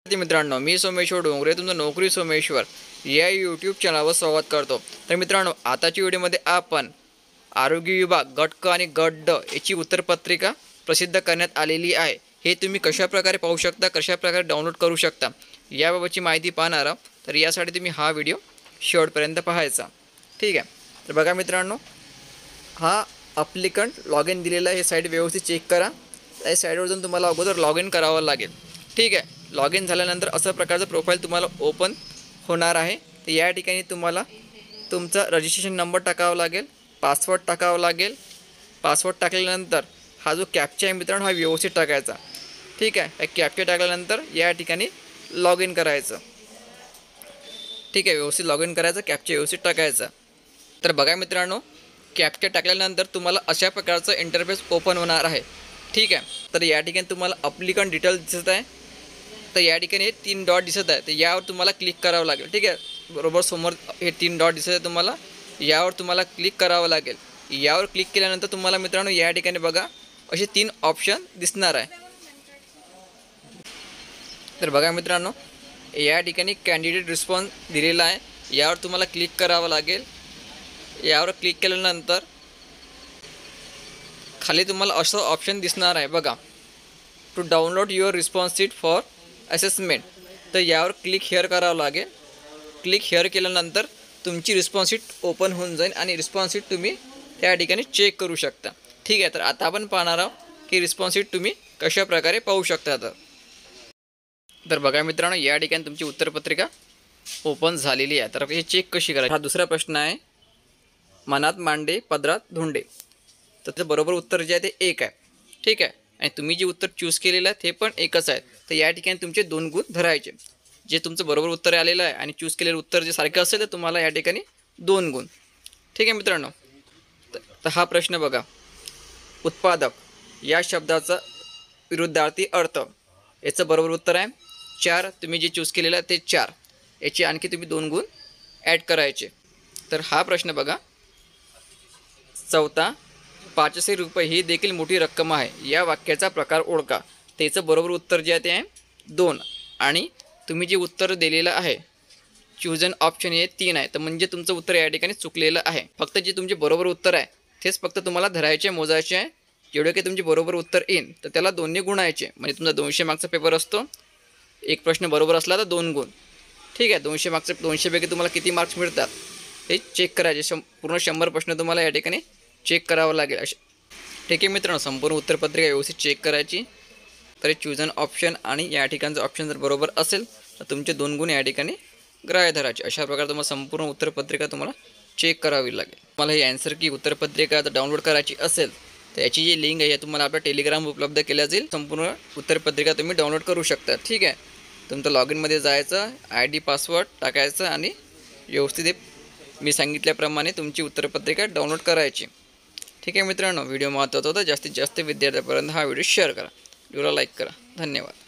मित्रांनो, मी सोमेश्वर डोंगरे तुमचं नोकरी सोमेश्वर या यूट्यूब चॅनलवर स्वागत करतो। तर मित्रांनो, आताच्या व्हिडिओमध्ये आपण आरोग्य विभाग गट क आणि गट ड याची उत्तरपत्रिका प्रसिद्ध करण्यात आलेली आहे। हे तुम्ही कशाप्रकारे पाहू शकता, कशाप्रकारे डाउनलोड करू शकता याबाबतची माहिती पाहणार आहोत। तर यासाठी तुम्ही हा व्हिडिओ शेवटपर्यंत पाहायचा, ठीक आहे। तर बघा मित्रांनो, हा ॲप्लिकंट लॉग इन दिलेला आहे। हे साईट व्यवस्थित चेक करा। त्या साईटवर जाऊन तुम्हाला अगोदर लॉग इन करावं लागेल, ठीक आहे। लॉग इन झाल्यानंतर अशा प्रकारचं प्रोफाईल तुम्हाला ओपन होणार आहे। तर या ठिकाणी तुम्हाला तुमचा रजिस्ट्रेशन नंबर टाकावा लागेल, पासवर्ड टाकावा लागेल। पासवर्ड टाकल्यानंतर हा जो कॅप्चा आहे मित्रांनो, हा व्यवस्थित टाकायचा, ठीक आहे। कॅप्चा टाकल्यानंतर या ठिकाणी लॉग इन करायचं, ठीक आहे। व्यवस्थित लॉग इन करायचं, कॅप्चा व्यवस्थित टाकायचा। तर बघा मित्रांनो, कॅप्चा टाकल्यानंतर तुम्हाला अशा प्रकारचं इंटरफेस ओपन होणार आहे, ठीक आहे। तर या ठिकाणी तुम्हाला ॲप्लिकंट डिटेल्स दिसत आहे। तर या ठिकाणी हे 3 डॉट दिसत आहे, तर यावर तुम्हाला क्लिक करावं लागेल, ठीक आहे। बरोबर समोर हे 3 डॉट दिसत आहे, तुम्हाला यावर तुम्हाला क्लिक करावं लागेल। यावर क्लिक केल्यानंतर तुम्हाला मित्रांनो या ठिकाणी बघा असे 3 ऑप्शन दिसणार आहे। तर बघा मित्रांनो, या ठिकाणी कॅन्डिडेट रिस्पॉन्स दिलेला आहे, यावर तुम्हाला क्लिक करावं लागेल। यावर क्लिक केल्यानंतर खाली तुम्हाला असं ऑप्शन दिसणार आहे बघा, to download your response sheet for assessment. तर यावर क्लिक हिअर करावं लागेल। क्लिक हिअर केल्यानंतर तुमची रिस्पॉन्स शीट ओपन होऊन जाईल आणि रिस्पॉन्स शीट तुम्ही त्या ठिकाणी चेक करू शकता, ठीक आहे। तर आता आपण पाहणार आहोत की रिस्पॉन्स शीट तुम्ही कशा प्रकारे पाहू शकता। तर बघा मित्रांनो, या ठिकाणी तुमची उत्तरपत्रिका ओपन झालेली आहे। तर हे चेक कशी करायची, हा दुसरा प्रश्न आहे। मनात मांडे पदरात धोंडे, तर त्याचं बरोबर उत्तर जे आहे ते 1 आहे, ठीक आहे। आणि तुम्ही जे उत्तर चूज केलेलं आहे ते पण एकच आहे। तर या ठिकाणी तुमचे 2 गुण धरायचे। जे तुमचं बरोबर उत्तर आलेलं आहे आणि चूज केलेलं उत्तर जे सारखं असेल तर तुम्हाला या ठिकाणी 2 गुण, ठीक आहे मित्रांनो। तर हा प्रश्न बघा, उत्पादक या शब्दाचा विरुद्धार्थी अर्थ, याचं बरोबर उत्तर आहे 4। तुम्ही जे चूज केलेलं आहे ते 4, याचे आणखी तुम्ही 2 गुण ॲड करायचे। तर हा प्रश्न बघा, चौथा 500 रुपये ही देखील मोठी रक्कम आहे, या वाक्याचा प्रकार ओळखा। त्याचं बरोबर उत्तर जे आहे ते आहे 2। आणि तुम्ही जे उत्तर दिलेलं आहे चूजन ऑप्शन हे 3 आहे, तर म्हणजे तुमचं उत्तर या ठिकाणी चुकलेलं आहे। फक्त जे तुमचे बरोबर उत्तर आहे तेच फक्त तुम्हाला धरायचे, मोजायचे आहे। जेवढे काही तुमचे बरोबर उत्तर येईल तर त्याला 2ने गुणायचे, म्हणजे तुमचा 200 मार्क्सचा पेपर असतो। एक प्रश्न बरोबर असला तर 2 गुण, ठीक आहे। 200 मार्क्सचे 200 पैकी तुम्हाला किती मार्क्स मिळतात हे चेक करायचे। पूर्ण 100 प्रश्न तुम्हाला या ठिकाणी चेक करावं लागेल, ठीक आहे मित्रांनो। संपूर्ण उत्तरपत्रिका व्यवस्थित चेक करायची। तर चूजन ऑप्शन आणि या ठिकाणचं ऑप्शन जर बरोबर असेल तर तुमचे 2 गुण या ठिकाणी ग्राह्य धरायचे। अशा प्रकारे तुम्हाला संपूर्ण उत्तरपत्रिका तुम्हाला चेक करावी लागेल। तुम्हाला ही आन्सर की उत्तरपत्रिका जर डाउनलोड करायची असेल तर याची जी लिंक आहे तुम्हाला आपल्या टेलिग्राम उपलब्ध केल्या जाईल। संपूर्ण उत्तरपत्रिका तुम्ही डाउनलोड करू शकता, ठीक आहे। तुमचं लॉग इनमध्ये जायचं, ID पासवर्ड टाकायचं आणि व्यवस्थित मी सांगितल्याप्रमाणे तुमची उत्तरपत्रिका डाउनलोड करायची, ठीक आहे मित्रांनो। व्हिडिओ महत्त्वाचा होता, जास्तीत जास्त विद्यार्थ्यांपर्यंत हा व्हिडिओ शेअर करा, व्हिडिओला लाईक करा। धन्यवाद।